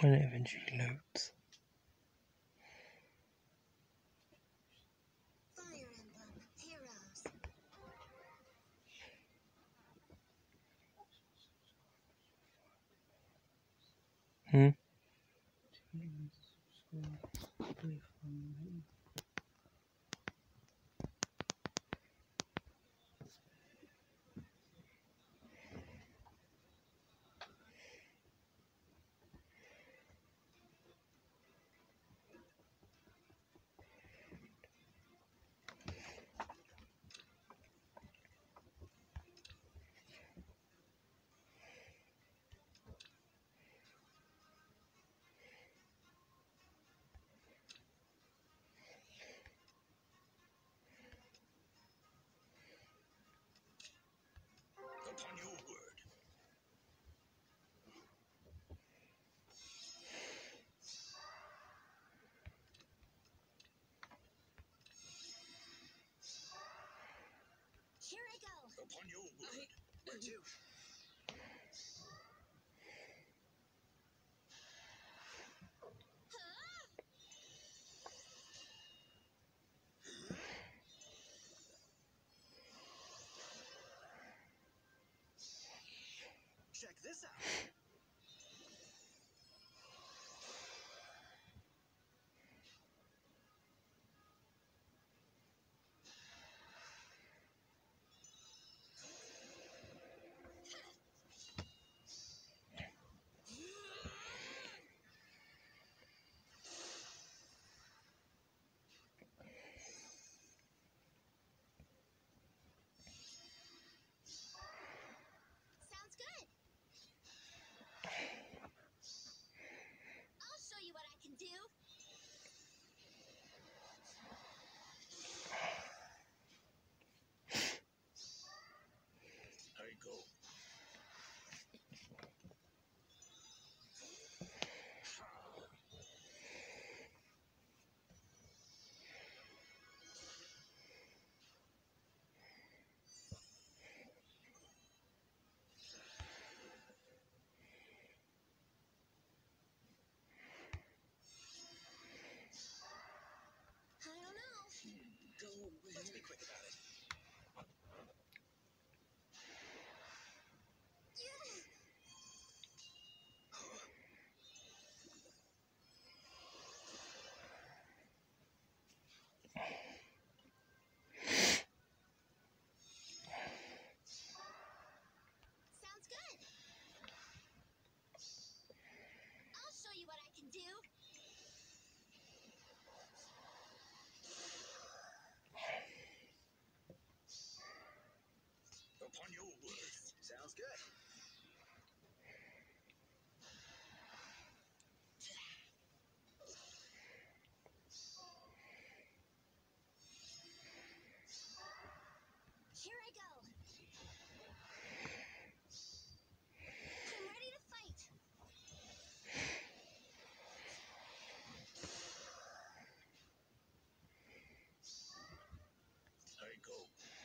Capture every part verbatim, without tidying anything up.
when it eventually loads. Fire Emblem Heroes. Hmm? Upon your word. Here I go. Upon your word. Where to? Check this out. Sounds good. I'll show you what I can do. I go. I don't know. Go away. Let's be quick about it. Sounds good. I'll show you what I can do. Upon your word. Sounds good. Here I go. I'm ready to fight. I go.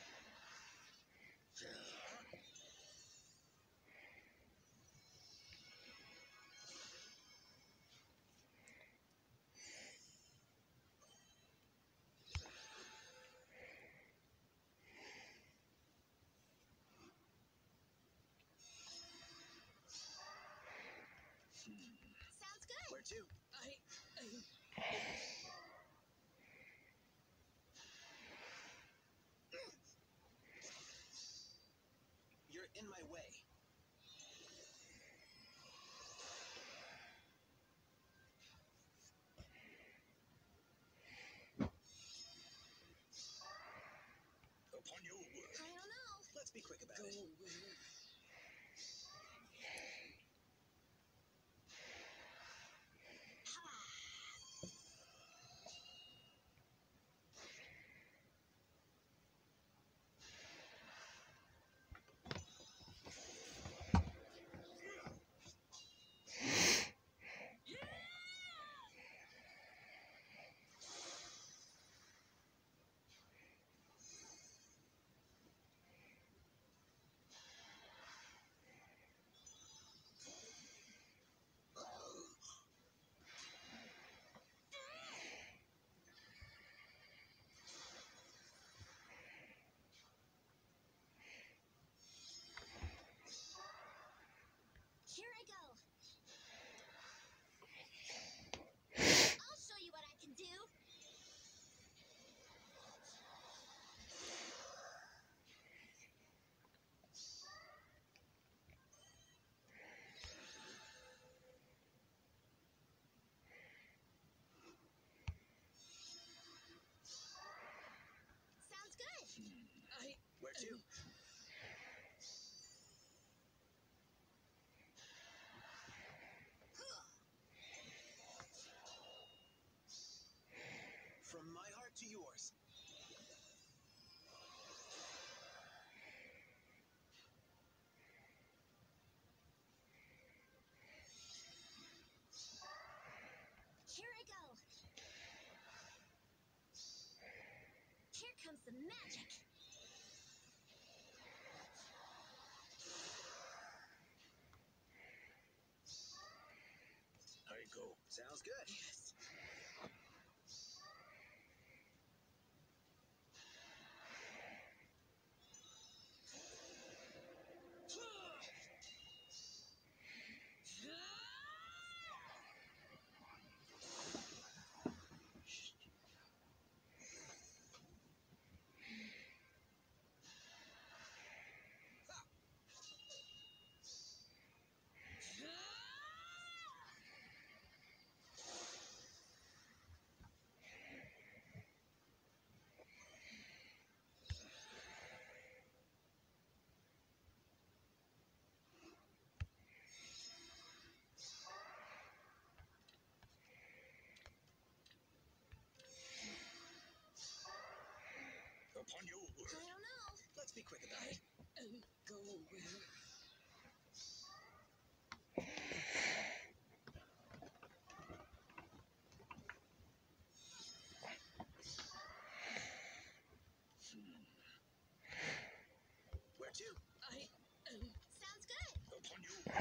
Sounds good. Where to? I, I... You're in my way. Upon your word. I don't know. Let's be quick about it. Go away. some magic. I go. Sounds good. Yes. Upon your I word. don't know. Let's be quick about I it. am go where? Where to? I am. Sounds good. Upon your word.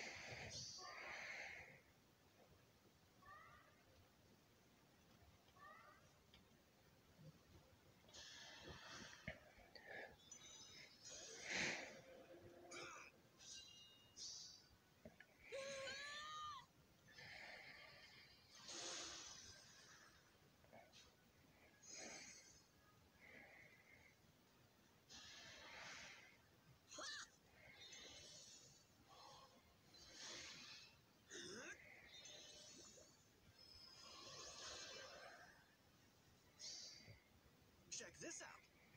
Check this out.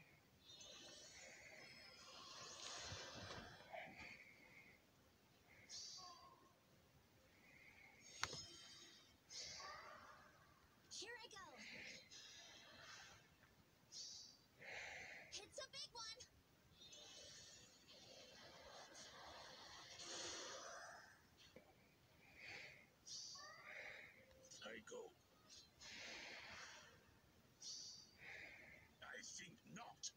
Here I go. It's a big one. I go. I think not.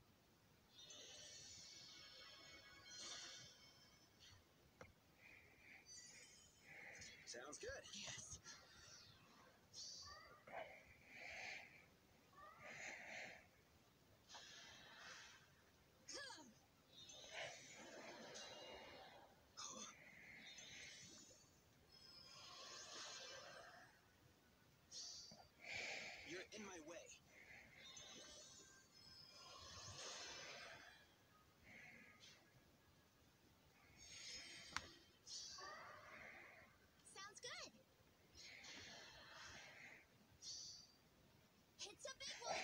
Sounds good. Yes. You're in my way. Sounds good. It's a big one.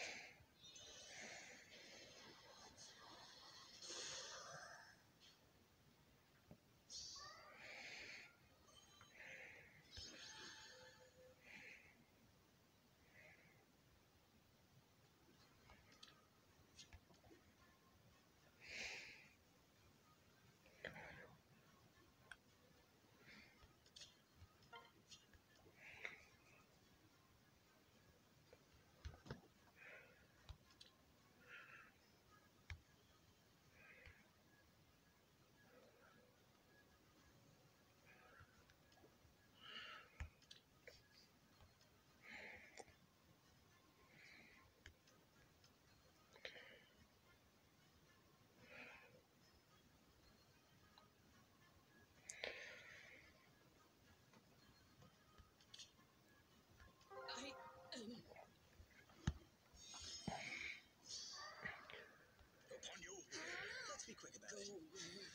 I am. Upon your word. Let's be quick about Go it. where?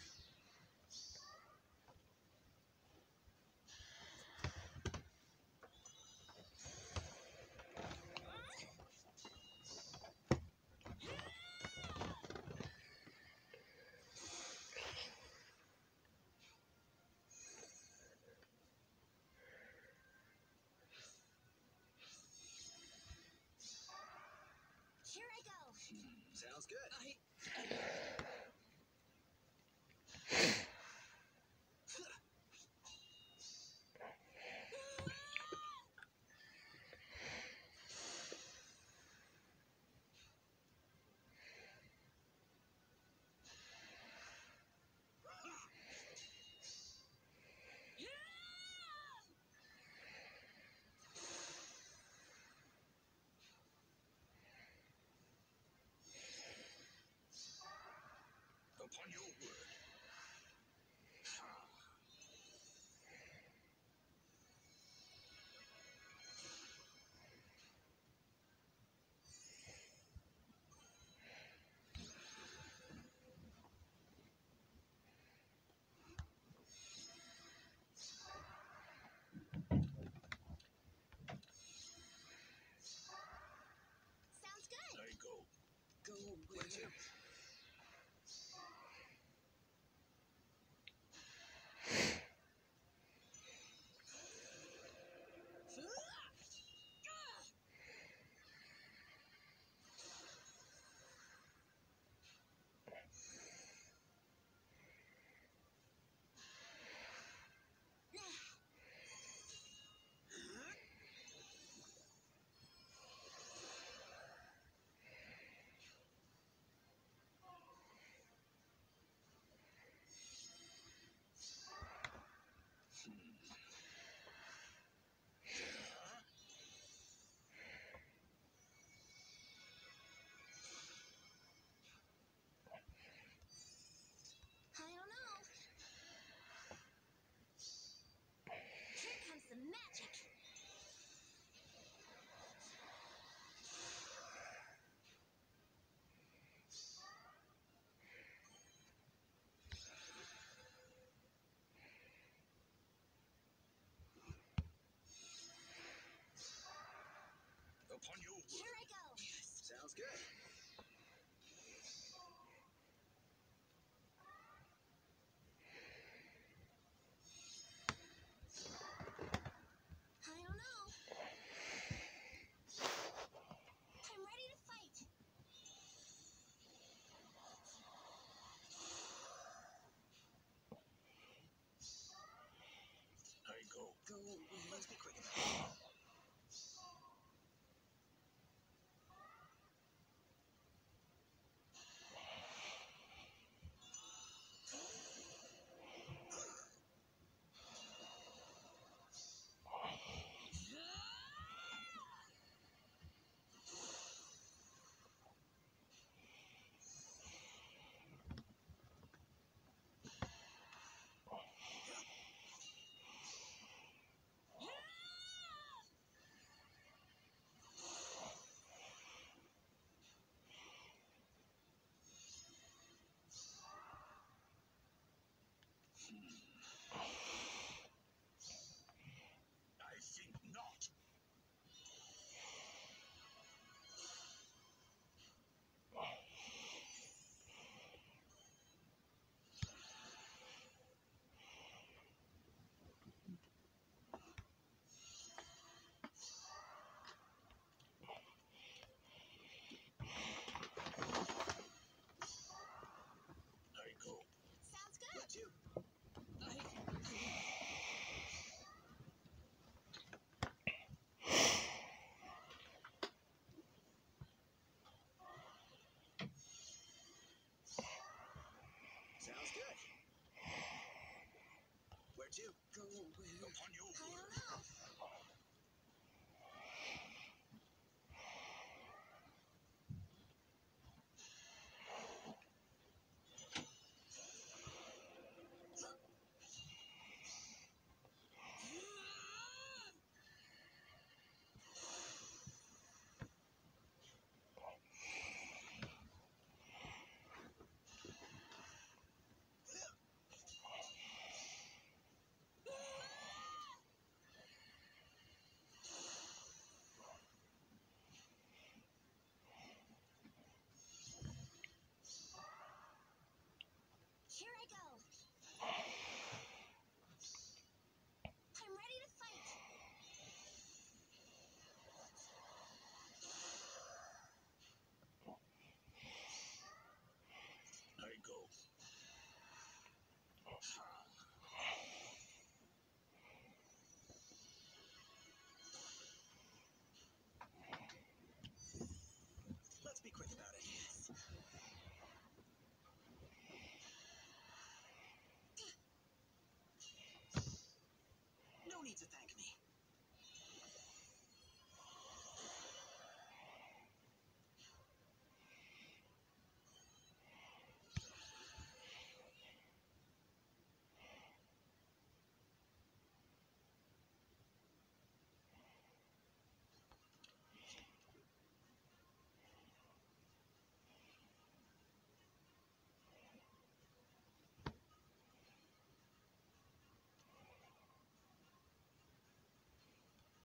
Here I go. Sounds good. I am. Upon your word. Sounds good. I go. Go Where to? where? I don't know. Here comes the magic. Upon your word. Here I go. Sounds good. I don't know. I'm ready to fight. I go. Go where? Let's be quick about it. I think not. I go. Sounds good. Where to? I Sounds good. Where to? go where? Upon your I word. don't know.